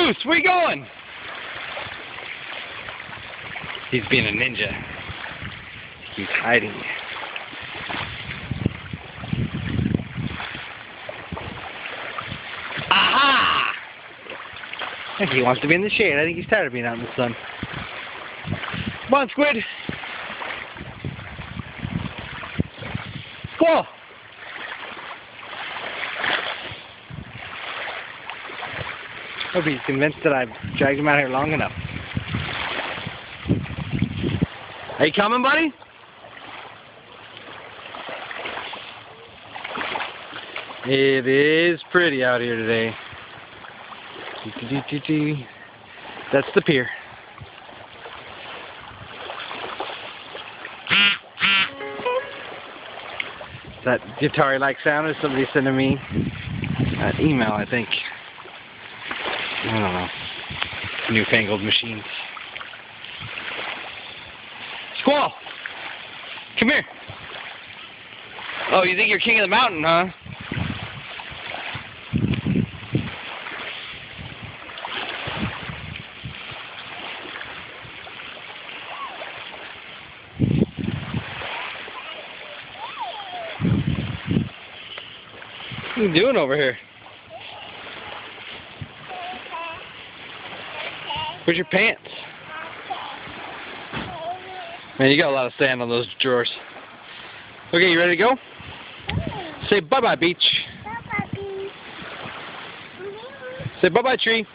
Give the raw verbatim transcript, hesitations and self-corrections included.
Goose, where you going? He's being a ninja. He's hiding. Aha! I think he wants to be in the shade. I think he's tired of being out in the sun. Come on, squid. Squirrel. Hope he's convinced that I've dragged him out here long enough. Are you coming, buddy? It is pretty out here today. That's the pier. That guitar-like sound is somebody sending me an email, I think. I don't know. Newfangled machines. Squall! Come here! Oh, you think you're king of the mountain, huh? What are you doing over here? Where's your pants? Man, you got a lot of sand on those drawers. Okay, you ready to go? Say bye-bye, beach. Bye-bye, beach. Say bye-bye, tree.